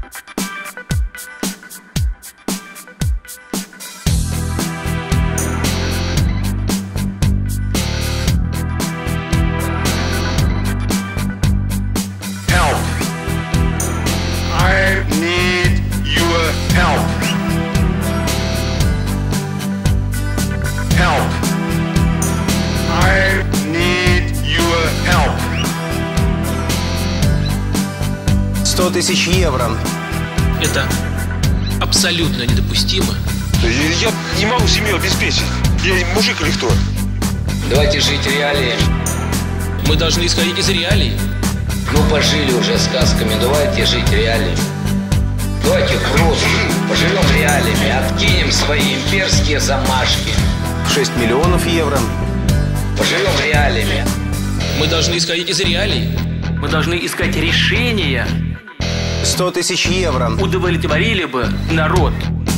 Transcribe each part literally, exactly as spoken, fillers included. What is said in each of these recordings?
сто тысяч евро. Это абсолютно недопустимо. Я не могу семью обеспечить. Я мужик или кто? Давайте жить реалиями. Мы должны исходить из реалий. Ну, пожили уже сказками, давайте жить реалиями. Давайте просто поживем реалиями, откинем свои имперские замашки. шесть миллионов евро. Поживем реалиями. Мы должны исходить из реалий. Мы должны искать решения. сто тысяч евро. Удовлетворили бы народ.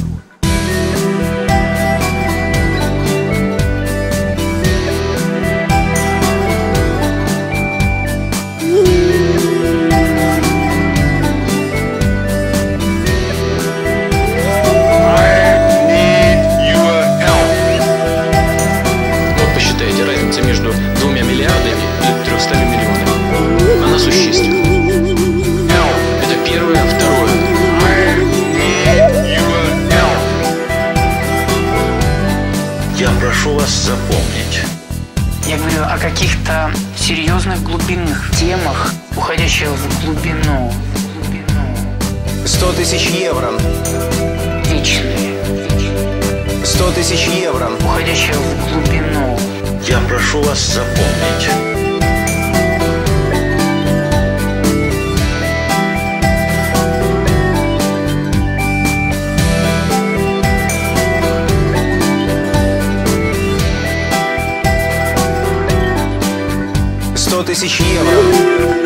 Вот посчитайте, разница между двумя миллиардами и трехстами миллионами. Она существенна. Первое, второе. Я прошу вас запомнить. Я говорю о каких-то серьезных глубинных темах, уходящих в глубину. сто тысяч евро. Вечные. сто тысяч евро. Уходящих в глубину. Я прошу вас запомнить. сто тысяч евро.